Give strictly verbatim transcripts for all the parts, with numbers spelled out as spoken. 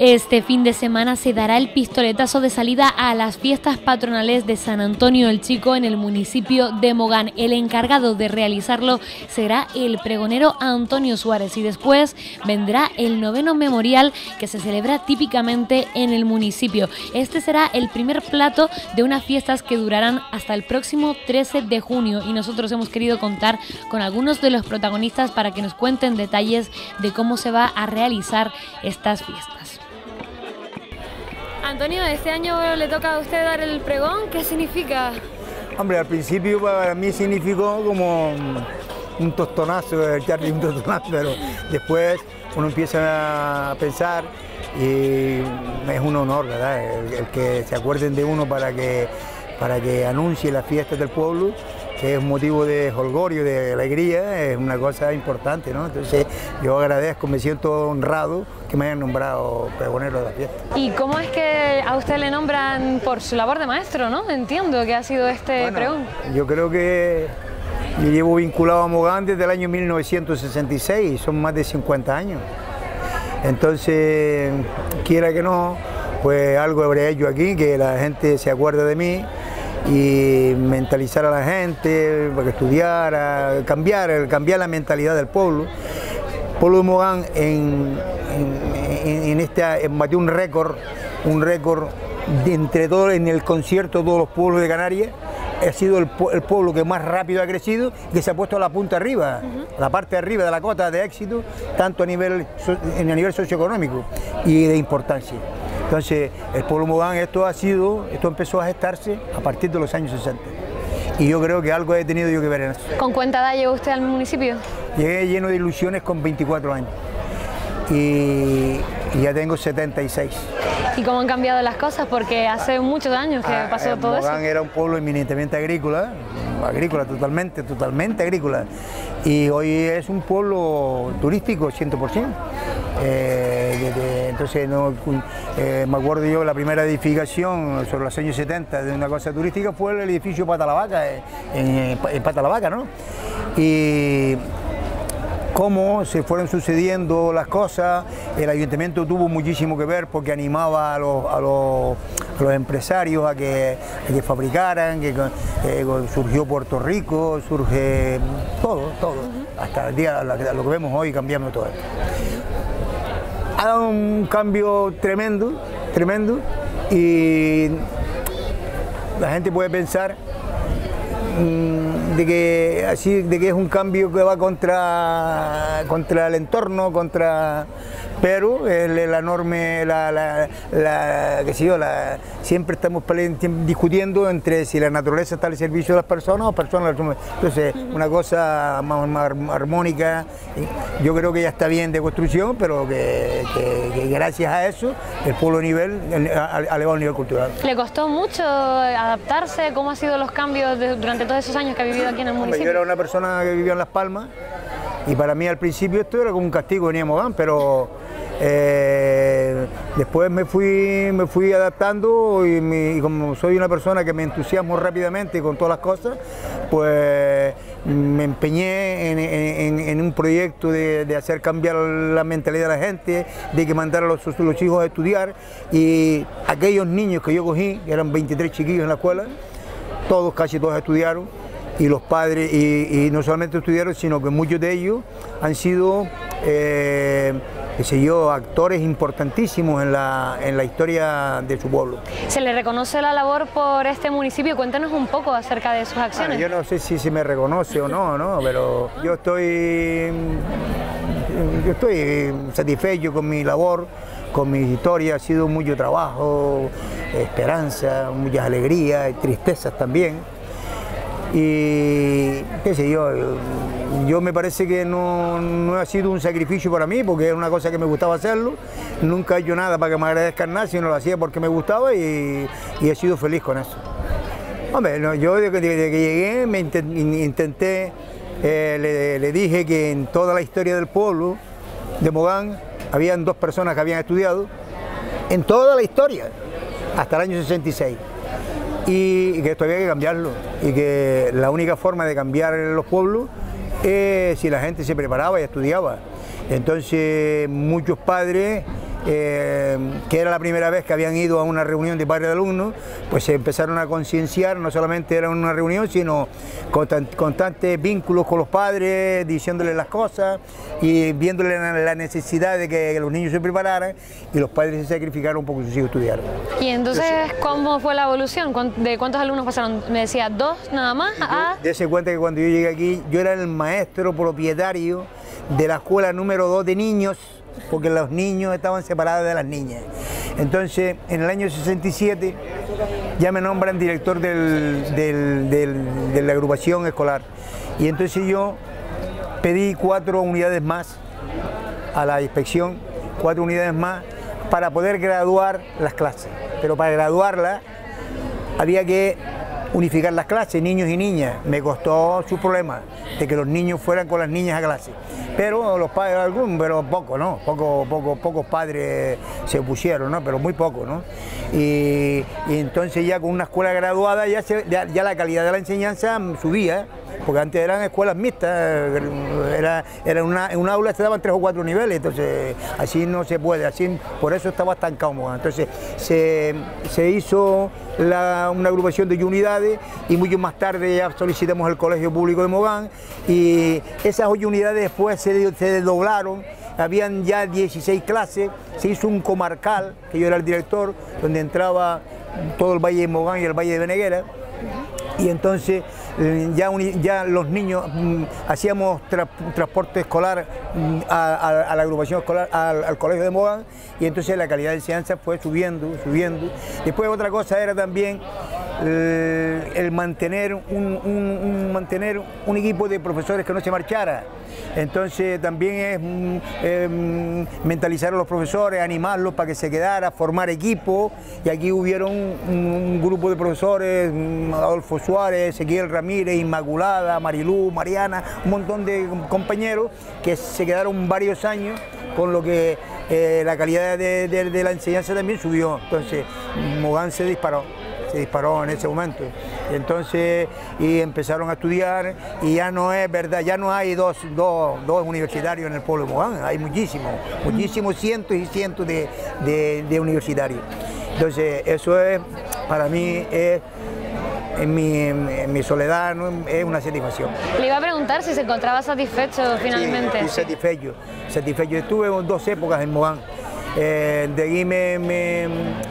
Este fin de semana se dará el pistoletazo de salida a las fiestas patronales de San Antonio el Chico en el municipio de Mogán. El encargado de realizarlo será el pregonero Antonio Suárez y después vendrá el noveno memorial que se celebra típicamente en el municipio. Este será el primer plato de unas fiestas que durarán hasta el próximo trece de junio y nosotros hemos querido contar con algunos de los protagonistas para que nos cuenten detalles de cómo se va a realizar estas fiestas. Antonio, este año le toca a usted dar el pregón, ¿qué significa? Hombre, al principio para mí significó como un tostonazo, echarle un tostonazo, pero después uno empieza a pensar y es un honor, ¿verdad? El, el que se acuerden de uno para que, para que anuncie las fiestas del pueblo, que es un motivo de jolgorio, de alegría, es una cosa importante, ¿no? Entonces yo agradezco, me siento honrado que me hayan nombrado pregonero de la fiesta. ¿Y cómo es que a usted le nombran por su labor de maestro, no? Entiendo que ha sido este bueno, pregón. Yo creo que yo llevo vinculado a Mogán desde el año mil novecientos sesenta y seis, son más de cincuenta años. Entonces, quiera que no, pues algo habré hecho aquí, que la gente se acuerde de mí y mentalizar a la gente, para que estudiara, cambiar, cambiar la mentalidad del pueblo. El pueblo de Mogán en, en, en este batió un récord, un récord de entre todos en el concierto de todos los pueblos de Canarias. Ha sido el, el pueblo que más rápido ha crecido y que se ha puesto a la punta arriba, uh-huh. la parte de arriba de la cota de éxito, tanto a nivel, a nivel socioeconómico y de importancia. Entonces, el pueblo Mogán, esto ha sido, esto empezó a gestarse a partir de los años sesenta. Y yo creo que algo he tenido yo que ver en eso. ¿Con cuánta edad llegó usted al municipio? Llegué lleno de ilusiones con veinticuatro años. Y, y ya tengo setenta y seis. ¿Y cómo han cambiado las cosas? Porque hace muchos años que ah, pasó todo Mogán eso. Mogán era un pueblo eminentemente agrícola, agrícola totalmente, totalmente agrícola. Y hoy es un pueblo turístico cien por ciento. Eh, de, de, entonces no, eh, me acuerdo yo, la primera edificación sobre los años setenta de una cosa turística fue el edificio Pata la Vaca, en, en, en Pata la Vaca, ¿no? Y cómo se fueron sucediendo las cosas, el ayuntamiento tuvo muchísimo que ver porque animaba a los, a los, a los empresarios a que, a que fabricaran, que eh, surgió Puerto Rico, surge todo, todo, uh-huh. hasta el día, lo que vemos hoy cambiando todo esto. Ha dado un cambio tremendo, tremendo, y la gente puede pensar de que así de que es un cambio que va contra contra el entorno, contra pero el, la enorme la, la, la que sé yo, la, siempre estamos discutiendo entre si la naturaleza está al servicio de las personas o personas. Entonces una cosa más, más armónica. Yo creo que ya está bien de construcción, pero que, que, que gracias a eso el pueblo a nivel ha elevado el nivel cultural. ¿Le costó mucho adaptarse? ¿Cómo han sido los cambios de, durante todos esos años que ha vivido aquí en el municipio? Yo era una persona que vivía en Las Palmas y para mí al principio esto era como un castigo, venía a Mogán, pero eh, después me fui, me fui adaptando y, mi, y como soy una persona que me entusiasmo rápidamente con todas las cosas, pues me empeñé en, en, en un proyecto de, de hacer cambiar la mentalidad de la gente, de que mandar a los, los hijos a estudiar, y aquellos niños que yo cogí, que eran veintitrés chiquillos en la escuela, todos, casi todos estudiaron, y los padres, y, y no solamente estudiaron, sino que muchos de ellos han sido, eh, qué sé yo, actores importantísimos en la, en la historia de su pueblo. ¿Se le reconoce la labor por este municipio? Cuéntanos un poco acerca de sus acciones. Bueno, yo no sé si se me reconoce o no, ¿no? Pero yo estoy, yo estoy satisfecho con mi labor, con mi historia. Ha sido mucho trabajo, esperanza, muchas alegrías y tristezas también. Y qué sé yo, yo me parece que no, no ha sido un sacrificio para mí, porque era una cosa que me gustaba hacerlo. Nunca he hecho nada para que me agradezcan nada, sino lo hacía porque me gustaba y, y he sido feliz con eso. Hombre, no, yo desde que, desde que llegué me intenté, eh, le, le dije que en toda la historia del pueblo de Mogán habían dos personas que habían estudiado, en toda la historia, hasta el año sesenta y seis. Y que esto había que cambiarlo, y que la única forma de cambiar los pueblos es si la gente se preparaba y estudiaba. Entonces muchos padres eh, que era la primera vez que habían ido a una reunión de padres de alumnos, pues se empezaron a concienciar, no solamente era una reunión, sino con constantes vínculos con los padres, diciéndoles las cosas y viéndoles la necesidad de que los niños se prepararan, y los padres se sacrificaron un poco sus hijos estudiaron. Y entonces, entonces, ¿cómo fue la evolución? ¿De cuántos alumnos pasaron? Me decía, ¿dos nada más? Ah. Dese cuenta que cuando yo llegué aquí, yo era el maestro propietario de la escuela número dos de niños, porque los niños estaban separados de las niñas. Entonces, en el año sesenta y siete, ya me nombran director del, del, del, de la agrupación escolar. Y entonces yo pedí cuatro unidades más a la inspección, cuatro unidades más, para poder graduar las clases. Pero para graduarlas había que unificar las clases, niños y niñas. Me costó su problema de que los niños fueran con las niñas a clase. Pero los padres, algún, pero poco, ¿no? Poco, poco, pocos padres se opusieron, ¿no? Pero muy poco, ¿no? Y, y entonces ya con una escuela graduada ya, se, ya, ya la calidad de la enseñanza subía, porque antes eran escuelas mixtas, era, era una, en un aula se daban tres o cuatro niveles, entonces así no se puede, así por eso estaba estancado. Entonces se, se hizo la, una agrupación de unidades y mucho más tarde ya solicitamos el Colegio Público de Mogán, y esas ocho unidades después se, se desdoblaron. Habían ya dieciséis clases, se hizo un comarcal, que yo era el director, donde entraba todo el Valle de Mogán y el Valle de Beneguera, y entonces ya, ya los niños mm, hacíamos tra transporte escolar mm, a, a, a la agrupación escolar, al, al colegio de Mogán, y entonces la calidad de enseñanza fue subiendo, subiendo. Después otra cosa era también el, el mantener, un, un, un, mantener un equipo de profesores que no se marchara. Entonces también es eh, mentalizar a los profesores, animarlos para que se quedara, formar equipo, y aquí hubieron un, un grupo de profesores, Adolfo Suárez, Ezequiel Ramírez, Inmaculada, Marilú, Mariana, un montón de compañeros que se quedaron varios años, con lo que eh, la calidad de, de, de la enseñanza también subió. Entonces Mogán se disparó. se disparó en ese momento, y entonces y empezaron a estudiar, y ya no es verdad, ya no hay dos, dos, dos universitarios en el pueblo de Mogán, hay muchísimos, muchísimos, cientos y cientos de, de, de universitarios. Entonces eso es, para mí, es, en mi, en mi soledad, ¿no? Es una satisfacción. Le iba a preguntar si se encontraba satisfecho finalmente. Sí, estoy satisfecho, satisfecho. Estuve en dos épocas en Mogán, eh, de ahí me... me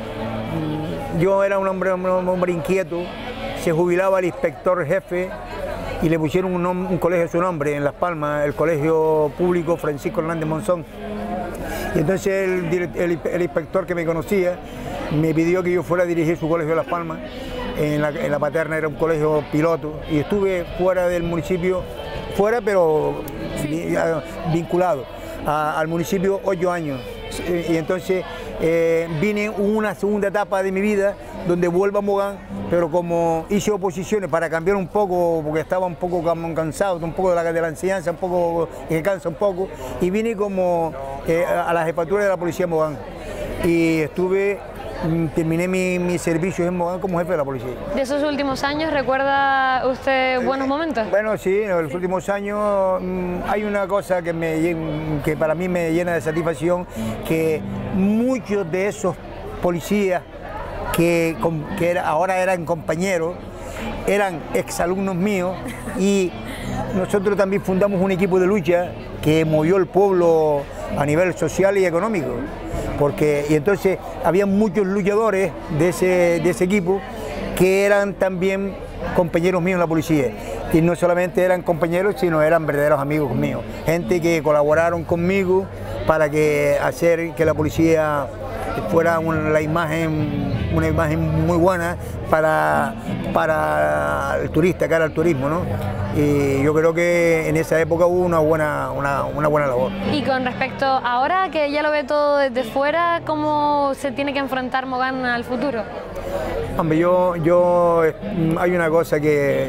Yo era un hombre, un hombre inquieto, se jubilaba el inspector jefe y le pusieron un, un colegio a su nombre en Las Palmas, el Colegio Público Francisco Hernández Monzón. Y entonces el, el, el inspector que me conocía me pidió que yo fuera a dirigir su colegio de Las Palmas. En la, en la Paterna era un colegio piloto, y estuve fuera del municipio, fuera pero sí, vinculado a, al municipio ocho años. Y entonces eh, vine una segunda etapa de mi vida donde vuelvo a Mogán, pero como hice oposiciones para cambiar un poco, porque estaba un poco cansado, un poco de la, de la enseñanza, un poco, que cansa un poco, y vine como eh, a la jefatura de la policía de Mogán, y estuve, terminé mi, mi servicio en Mogán como jefe de la policía. ¿De esos últimos años recuerda usted buenos momentos? Bueno, sí, en los últimos años mmm, hay una cosa que, me, que para mí me llena de satisfacción, que muchos de esos policías que, que era, ahora eran compañeros, eran exalumnos míos, y nosotros también fundamos un equipo de lucha que movió el pueblo a nivel social y económico. Porque, y entonces había muchos luchadores de ese, de ese equipo que eran también compañeros míos en la policía, y no solamente eran compañeros, sino eran verdaderos amigos míos, gente que colaboraron conmigo para que hacer que la policía fuera una, la imagen, una imagen muy buena para, para el turista, cara al turismo, ¿no? Y yo creo que en esa época hubo una buena, una, una buena labor. Y con respecto, ahora que ya lo ve todo desde fuera, ¿cómo se tiene que enfrentar Mogán al futuro? Hombre, yo, yo, hay una cosa que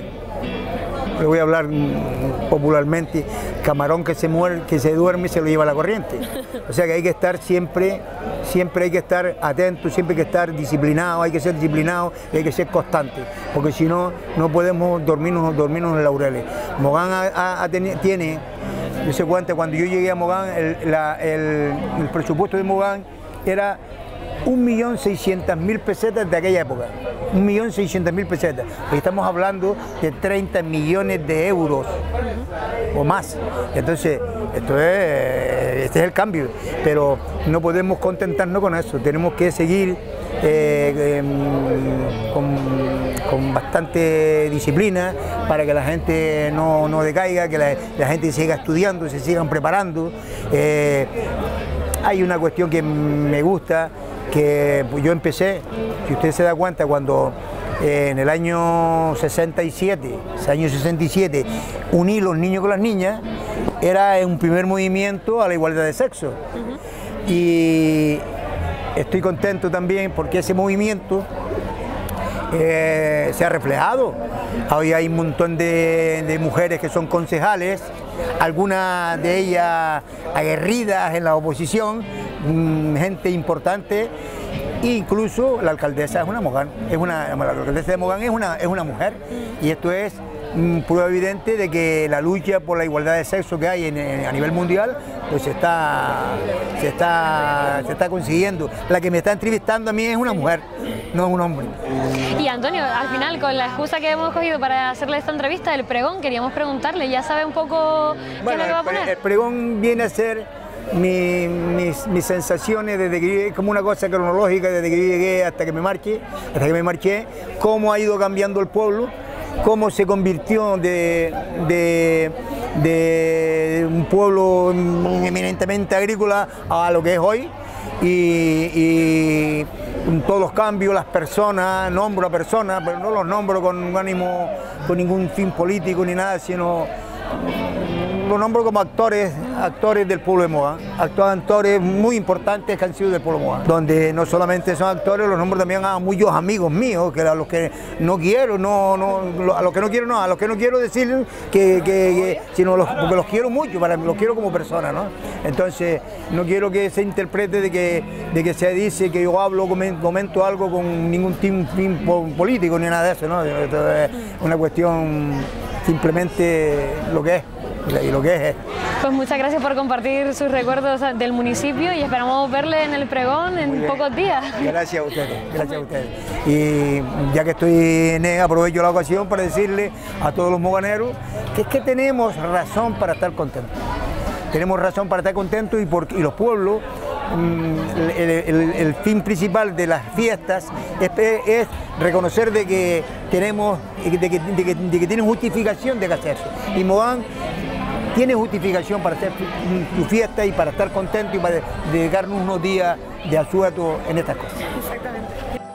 le voy a hablar popularmente: camarón que se muere, que se duerme, se lo lleva la corriente. O sea que hay que estar siempre, siempre hay que estar atento, siempre hay que estar disciplinado, hay que ser disciplinado y hay que ser constante, porque si no, no podemos dormirnos, dormirnos en laureles. Mogán ha, ha, ha teni, tiene, yo sé cuánto, cuando yo llegué a Mogán, el, la, el, el presupuesto de Mogán era un millón seiscientas mil pesetas de aquella época, un millón seiscientas mil pesetas. Hoy estamos hablando de treinta millones de euros o más. Entonces, esto es, este es el cambio, pero no podemos contentarnos con eso, tenemos que seguir eh, eh, con, con bastante disciplina para que la gente no, no decaiga, que la, la gente siga estudiando, se sigan preparando. Eh, hay una cuestión que me gusta, que yo empecé, si usted se da cuenta, cuando eh, en el año sesenta y siete, año sesenta y siete, uní los niños con las niñas, era un primer movimiento a la igualdad de sexo. Uh-huh. Y estoy contento también porque ese movimiento eh, se ha reflejado. Hoy hay un montón de, de mujeres que son concejales, algunas de ellas aguerridas en la oposición, gente importante, incluso la alcaldesa es una Mogán, es una, la alcaldesa de Mogán es una, es una mujer, y esto es mm, prueba evidente de que la lucha por la igualdad de sexo que hay en, en, a nivel mundial, pues se está, se, está, se está consiguiendo. La que me está entrevistando a mí es una mujer, no es un hombre. Y Antonio, al final, con la excusa que hemos cogido para hacerle esta entrevista del pregón, queríamos preguntarle, ¿ya sabe un poco qué bueno, es lo que va a poner? El pregón viene a ser Mi, mis, mis sensaciones desde que llegué, como una cosa cronológica desde que yo llegué hasta que me marché, hasta que me marché, cómo ha ido cambiando el pueblo, cómo se convirtió de, de, de un pueblo eminentemente agrícola a lo que es hoy, y, y todos los cambios, las personas, nombro a personas, pero no los nombro con un ánimo, con ningún fin político ni nada, sino los nombro como actores, actores del pueblo de Mogán, actores muy importantes que han sido del pueblo de Mogán, donde no solamente son actores, los nombro también a muchos amigos míos, que a los que no quiero, no, no, a los que no quiero no, a los que no quiero decir que, que, que sino los, porque los quiero mucho, para, los quiero como personas, ¿no? Entonces, no quiero que se interprete de que, de que se dice que yo hablo, comento algo con ningún fin político ni nada de eso, ¿no? Esto es una cuestión simplemente lo que es. Y lo que es. Pues muchas gracias por compartir sus recuerdos del municipio y esperamos verle en el pregón en pocos días. Gracias a ustedes, gracias a ustedes. Y ya que estoy en él, aprovecho la ocasión para decirle a todos los moganeros que es que tenemos razón para estar contentos. Tenemos razón para estar contentos y, por, y los pueblos, el, el, el fin principal de las fiestas es, es reconocer de que tenemos, de que, de que, de que tienen justificación de hacerse. Y Mogán tiene justificación para hacer su fiesta y para estar contento y para dedicarnos unos días de asueto en estas cosas. Exactamente.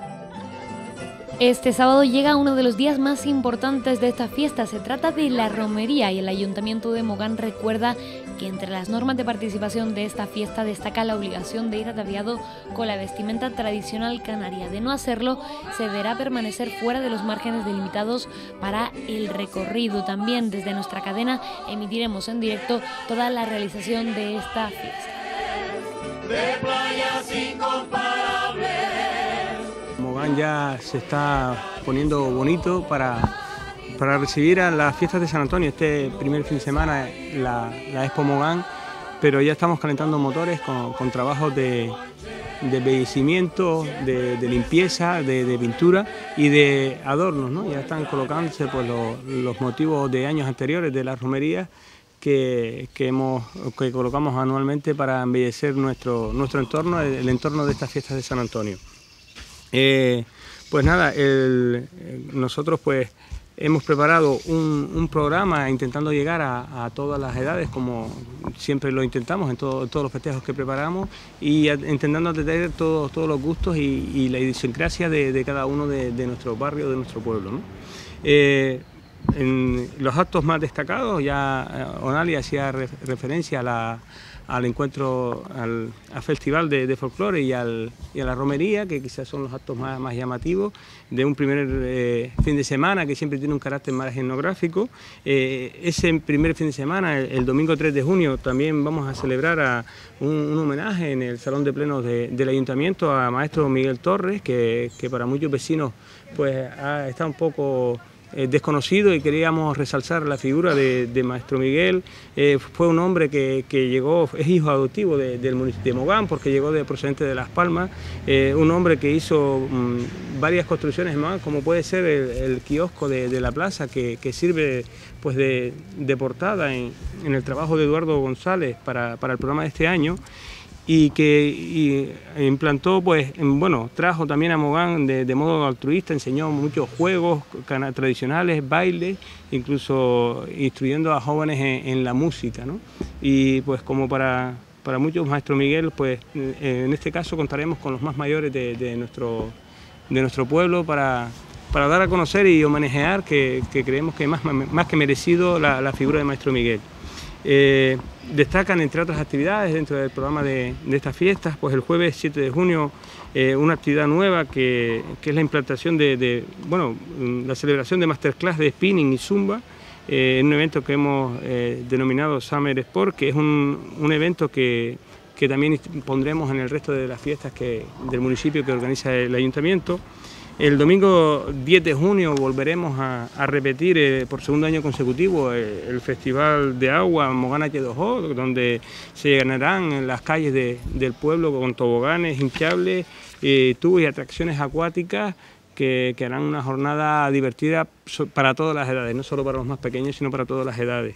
Este sábado llega uno de los días más importantes de esta fiesta. Se trata de la romería y el Ayuntamiento de Mogán recuerda que entre las normas de participación de esta fiesta destaca la obligación de ir ataviado con la vestimenta tradicional canaria. De no hacerlo, se deberá permanecer fuera de los márgenes delimitados para el recorrido. También desde nuestra cadena emitiremos en directo toda la realización de esta fiesta. De playas incomparables. Mogán ya se está poniendo bonito para, para recibir a las fiestas de San Antonio. Este primer fin de semana la, la Expo Mogán, pero ya estamos calentando motores con, con trabajos de, de embellecimiento, de, de limpieza, de, de pintura y de adornos, ¿no? Ya están colocándose pues, los, los motivos de años anteriores de las romerías que, que, hemos, que colocamos anualmente para embellecer nuestro, nuestro entorno, el, el entorno de estas fiestas de San Antonio. Eh, pues nada, el, nosotros pues hemos preparado un, un programa intentando llegar a, a todas las edades, como siempre lo intentamos en todo, todos los festejos que preparamos, y a, intentando atender todos, todos los gustos y, y la idiosincrasia de, de cada uno de, de nuestro barrio, de nuestro pueblo, ¿no? Eh, en los actos más destacados, ya Onali hacía re, referencia a la al encuentro, al, al festival de, de folclore y, al, y a la romería, que quizás son los actos más, más llamativos, de un primer eh, fin de semana que siempre tiene un carácter más etnográfico. Eh, ese primer fin de semana, el, el domingo tres de junio, también vamos a celebrar a un, un homenaje en el Salón de Plenos de, del Ayuntamiento a maestro Miguel Torres, que, que para muchos vecinos pues, ha, está un poco eh, desconocido, y queríamos resaltar la figura de, de Maestro Miguel. Eh, fue un hombre que, que llegó, es hijo adoptivo de, del municipio de Mogán, porque llegó de procedente de Las Palmas, eh, un hombre que hizo mmm, varias construcciones más, como puede ser el, el kiosco de, de la plaza, que, que sirve pues de, de portada en, en el trabajo de Eduardo González para, para el programa de este año, y que y implantó, pues, bueno, trajo también a Mogán de, de modo altruista, enseñó muchos juegos tradicionales, bailes, incluso instruyendo a jóvenes en, en la música, ¿no? Y pues como para, para muchos, Maestro Miguel, pues en este caso contaremos con los más mayores de, de, nuestro, de nuestro pueblo para, para dar a conocer y homenajear, que, que creemos que más, más que merecido, la, la figura de Maestro Miguel. Eh, destacan, entre otras actividades dentro del programa de, de estas fiestas, pues el jueves siete de junio eh, una actividad nueva que, que es la implantación de, de, bueno, la celebración de masterclass de spinning y zumba, eh, en un evento que hemos eh, denominado Summer Sport, que es un, un evento que, que también pondremos en el resto de las fiestas que, del municipio que organiza el ayuntamiento. El domingo diez de junio volveremos a, a repetir eh, por segundo año consecutivo eh, el Festival de Agua Mogán H dos O, donde se llenarán en las calles de, del pueblo con toboganes hinchables, eh, tubos y atracciones acuáticas que, que harán una jornada divertida para todas las edades, no solo para los más pequeños, sino para todas las edades.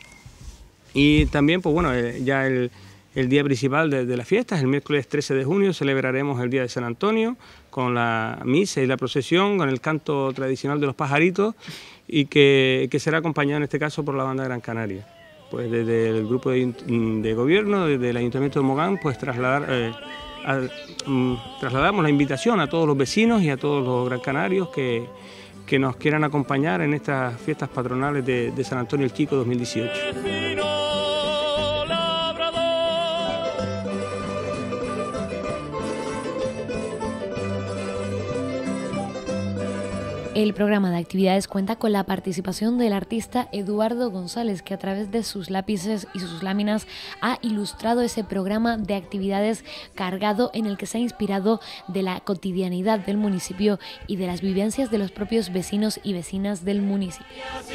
Y también, pues bueno, eh, ya el... El día principal de, de las fiestas, el miércoles trece de junio, celebraremos el Día de San Antonio con la misa y la procesión, con el canto tradicional de los pajaritos, y que, que será acompañado en este caso por la banda Gran Canaria. Pues desde el grupo de, de gobierno, desde el Ayuntamiento de Mogán, pues trasladar, eh, a, um, trasladamos la invitación a todos los vecinos y a todos los gran canarios que, que nos quieran acompañar en estas fiestas patronales de, de San Antonio el Chico dos mil dieciocho. El programa de actividades cuenta con la participación del artista Eduardo González, que a través de sus lápices y sus láminas ha ilustrado ese programa de actividades cargado en el que se ha inspirado de la cotidianidad del municipio y de las vivencias de los propios vecinos y vecinas del municipio.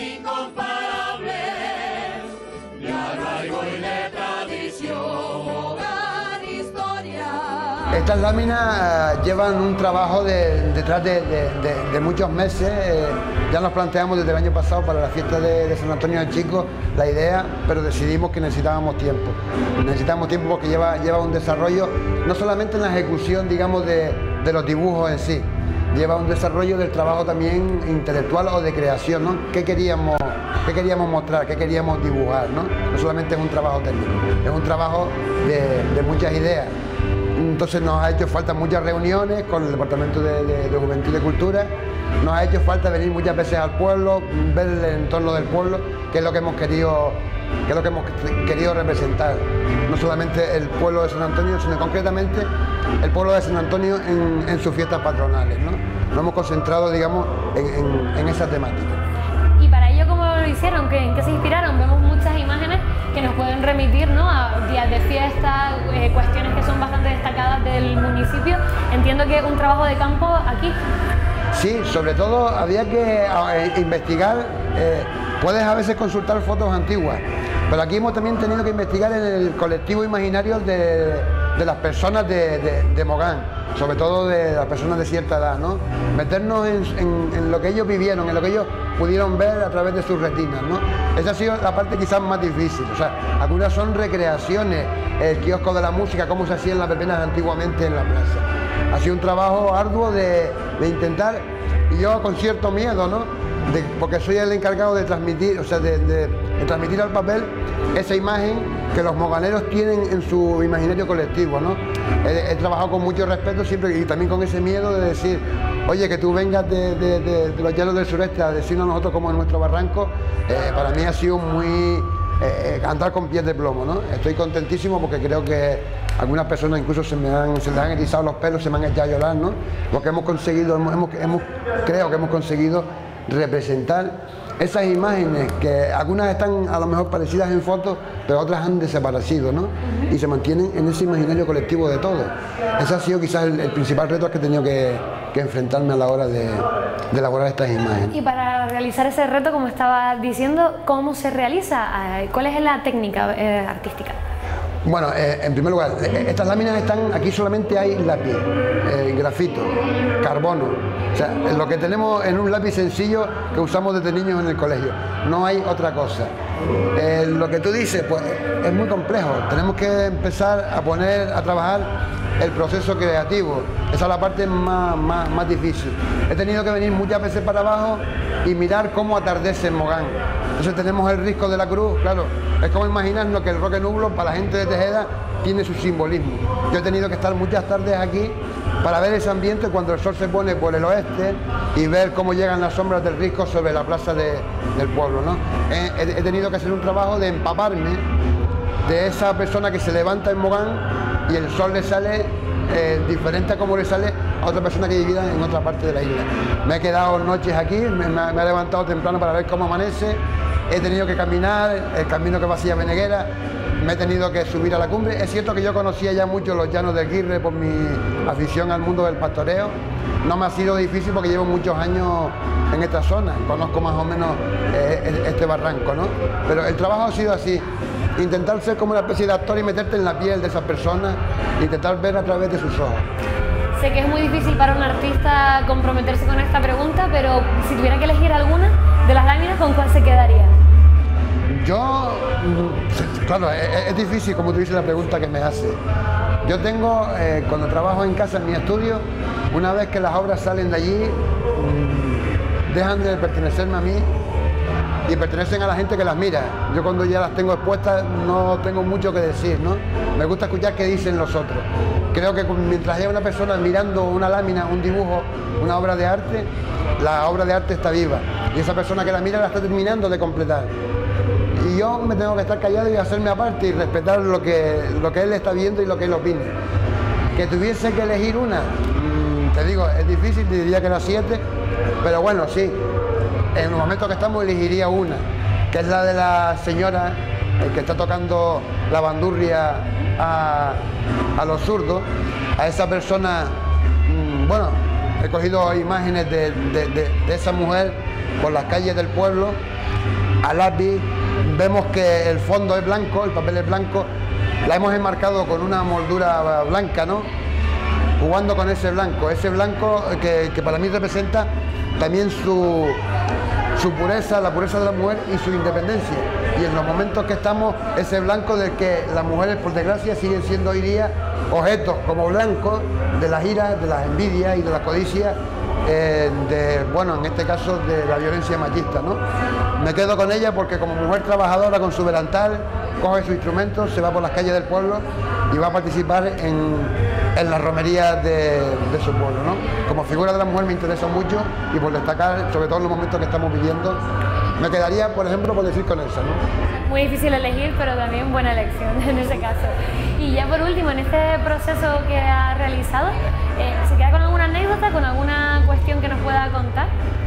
Estas láminas uh, llevan un trabajo de, detrás de, de, de, de muchos meses. Eh, ya nos planteamos desde el año pasado para la fiesta de, de San Antonio del Chico la idea, pero decidimos que necesitábamos tiempo. Necesitábamos tiempo porque lleva, lleva un desarrollo, no solamente en la ejecución, digamos, de, de los dibujos en sí, lleva un desarrollo del trabajo también intelectual o de creación, ¿no? ¿Qué queríamos, qué queríamos mostrar, qué queríamos dibujar, ¿no? No solamente es un trabajo técnico, es un trabajo de, de muchas ideas. Entonces nos ha hecho falta muchas reuniones con el Departamento de, de, de Juventud y de Cultura, nos ha hecho falta venir muchas veces al pueblo, ver el entorno del pueblo, que es lo que hemos querido, que es lo que hemos querido representar. No solamente el pueblo de San Antonio, sino concretamente el pueblo de San Antonio en, en sus fiestas patronales, ¿no? Nos hemos concentrado, digamos, en, en, en esa temática. ¿Y para ello cómo lo hicieron? ¿En qué se inspiraron? Vemos muchas imágenes que nos pueden remitir, ¿no?, a días de fiesta, eh, cuestiones que son bastante destacadas del municipio. Entiendo que un trabajo de campo aquí. Sí, sobre todo había que eh, investigar, eh, puedes a veces consultar fotos antiguas, pero aquí hemos también tenido que investigar en el colectivo imaginario de, de las personas de, de, de Mogán, sobre todo de las personas de cierta edad, ¿no? Meternos en, en, en lo que ellos vivieron, en lo que ellos pudieron ver a través de sus retinas, ¿no? Esa ha sido la parte quizás más difícil. O sea, algunas son recreaciones, el kiosco de la música, cómo se hacían las verbenas antiguamente en la plaza. Ha sido un trabajo arduo de, de intentar, y yo con cierto miedo, ¿no?, de, porque soy el encargado de transmitir, o sea, de, de, de transmitir al papel esa imagen que los moganeros tienen en su imaginario colectivo, ¿no? He, he trabajado con mucho respeto siempre y también con ese miedo de decir, oye, que tú vengas de, de, de, de los llanos del sureste a decirnos a nosotros como en nuestro barranco, eh, para mí ha sido muy... Eh, andar con pies de plomo, ¿no? Estoy contentísimo porque creo que algunas personas incluso se me han, se les han erizado los pelos, se me han echado a llorar, ¿no? Porque hemos conseguido, hemos, hemos, hemos, creo que hemos conseguido representar esas imágenes, que algunas están a lo mejor parecidas en fotos, pero otras han desaparecido, ¿no? Y se mantienen en ese imaginario colectivo de todos. Ese ha sido quizás el, el principal reto que he tenido que, que enfrentarme a la hora de, de elaborar estas imágenes. Y para realizar ese reto, como estaba diciendo, ¿cómo se realiza? ¿Cuál es la técnica eh, artística? Bueno, eh, en primer lugar, estas láminas están, aquí solamente hay lápiz, eh, grafito, carbono, o sea, lo que tenemos en un lápiz sencillo que usamos desde niños en el colegio, no hay otra cosa. Eh, lo que tú dices, pues es muy complejo, tenemos que empezar a poner, a trabajar el proceso creativo, esa es la parte más, más, más difícil. He tenido que venir muchas veces para abajo y mirar cómo atardece en Mogán. Entonces tenemos el risco de la cruz, claro, es como imaginarnos que el Roque Nublo para la gente de Tejeda tiene su simbolismo. Yo he tenido que estar muchas tardes aquí para ver ese ambiente cuando el sol se pone por el oeste y ver cómo llegan las sombras del risco sobre la plaza de, del pueblo, ¿no? He, he tenido que hacer un trabajo de empaparme de esa persona que se levanta en Mogán y el sol le sale eh, diferente a como le sale a otra persona que vivía en otra parte de la isla. Me he quedado noches aquí, me, me, me he levantado temprano para ver cómo amanece, he tenido que caminar el camino que va hacia Beneguera, me he tenido que subir a la cumbre. Es cierto que yo conocía ya mucho los llanos del Guirre por mi afición al mundo del pastoreo, no me ha sido difícil porque llevo muchos años en esta zona, conozco más o menos eh, este barranco, ¿no? Pero el trabajo ha sido así, intentar ser como una especie de actor y meterte en la piel de esas personas, intentar ver a través de sus ojos. Sé que es muy difícil para un artista comprometerse con esta pregunta, pero si tuviera que elegir alguna de las láminas, ¿con cuál se quedaría? Yo, claro, es, es difícil, como tú dices, la pregunta que me hace. Yo tengo, eh, cuando trabajo en casa, en mi estudio, una vez que las obras salen de allí, mmm, dejan de pertenecerme a mí y pertenecen a la gente que las mira. Yo cuando ya las tengo expuestas no tengo mucho que decir, ¿no? Me gusta escuchar qué dicen los otros. Creo que mientras haya una persona mirando una lámina, un dibujo, una obra de arte, la obra de arte está viva y esa persona que la mira la está terminando de completar. Y yo me tengo que estar callado y hacerme aparte y respetar lo que, lo que él está viendo y lo que él opina. Que tuviese que elegir una, mmm, te digo, es difícil, te diría que las siete, pero bueno, sí, en el momento que estamos elegiría una, que es la de la señora el que está tocando la bandurria a, a los zurdos, a esa persona, mmm, bueno, he cogido imágenes de, de, de, de esa mujer por las calles del pueblo, a lápiz. Vemos que el fondo es blanco, el papel es blanco, la hemos enmarcado con una moldura blanca, ¿no? Jugando con ese blanco, ese blanco que, que para mí representa también su, su pureza, la pureza de la mujer y su independencia. Y en los momentos que estamos, ese blanco del que las mujeres, por desgracia, siguen siendo hoy día objetos como blancos de las iras, de las envidias y de la codicia, eh, de, bueno, en este caso de la violencia machista, ¿no? Me quedo con ella porque como mujer trabajadora con su delantal, coge su instrumento, se va por las calles del pueblo y va a participar en, en las romerías de, de su pueblo, ¿no? Como figura de la mujer me interesa mucho y por destacar, sobre todo en los momentos que estamos viviendo, me quedaría, por ejemplo, por decir con Elsa, ¿no? Muy difícil elegir, pero también buena elección en ese caso. Y ya por último, en este proceso que ha realizado, eh, ¿se queda con alguna anécdota, con alguna cuestión que nos pueda contar?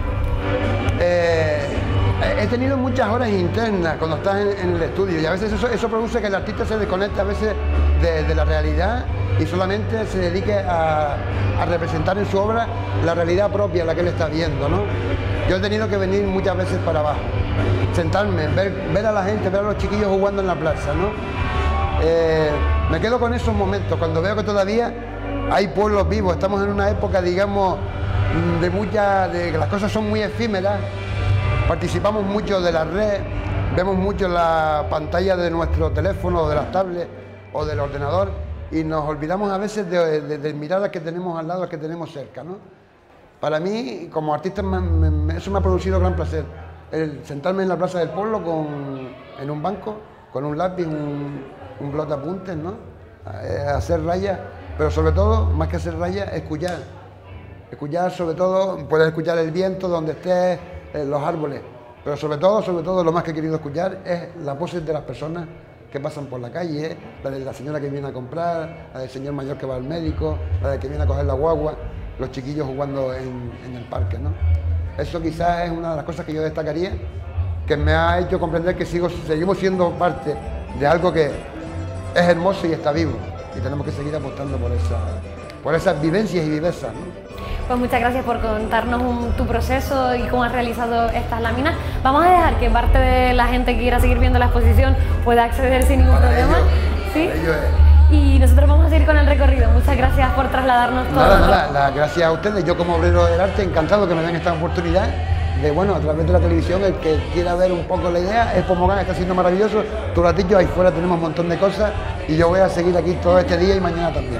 Eh, he tenido muchas horas internas cuando estás en, en el estudio y a veces eso, eso produce que el artista se desconecte a veces de, de la realidad y solamente se dedique a, a representar en su obra la realidad propia, la que él está viendo, ¿no? Yo he tenido que venir muchas veces para abajo, sentarme, ver, ver a la gente, ver a los chiquillos jugando en la plaza, ¿no? Eh, me quedo con esos momentos, cuando veo que todavía hay pueblos vivos, estamos en una época, digamos, de muchas, de que las cosas son muy efímeras, participamos mucho de la red, vemos mucho la pantalla de nuestro teléfono, o de las tablets o del ordenador y nos olvidamos a veces de, de, de mirar a que tenemos al lado, a que tenemos cerca, ¿no? Para mí, como artista, me, me, eso me ha producido gran placer, el sentarme en la plaza del pueblo con, en un banco, con un lápiz, un, un blot de apuntes, ¿no? Hacer rayas, pero sobre todo, más que hacer rayas, escuchar. Escuchar, sobre todo, puedes escuchar el viento donde estés, eh, los árboles, pero sobre todo, sobre todo, lo más que he querido escuchar es la voces de las personas que pasan por la calle, la de la señora que viene a comprar, la del señor mayor que va al médico, la de que viene a coger la guagua, los chiquillos jugando en, en el parque, ¿no? Eso quizás es una de las cosas que yo destacaría que me ha hecho comprender que sigo, seguimos siendo parte de algo que es hermoso y está vivo, y tenemos que seguir apostando por, esa, por esas vivencias y vivezas, ¿no? Pues muchas gracias por contarnos un, tu proceso y cómo has realizado estas láminas. Vamos a dejar que parte de la gente que quiera seguir viendo la exposición pueda acceder sin ningún Para problema. ello, ¿Sí? para ello es. Y nosotros vamos a seguir con el recorrido. Muchas gracias por trasladarnos todo. Nada, nada, la, gracias a ustedes. Yo como obrero del arte, encantado que me den esta oportunidad de, bueno, a través de la televisión, el que quiera ver un poco la idea. Expo Mogán está siendo maravilloso. Tu ratillo ahí fuera tenemos un montón de cosas y yo voy a seguir aquí todo este día y mañana también.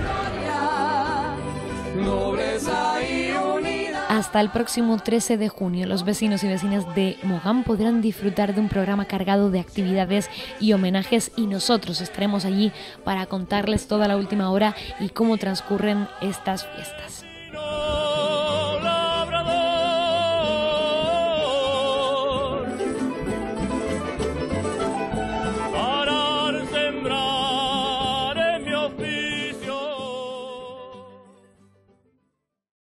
Hasta el próximo trece de junio, los vecinos y vecinas de Mogán podrán disfrutar de un programa cargado de actividades y homenajes, y nosotros estaremos allí para contarles toda la última hora y cómo transcurren estas fiestas.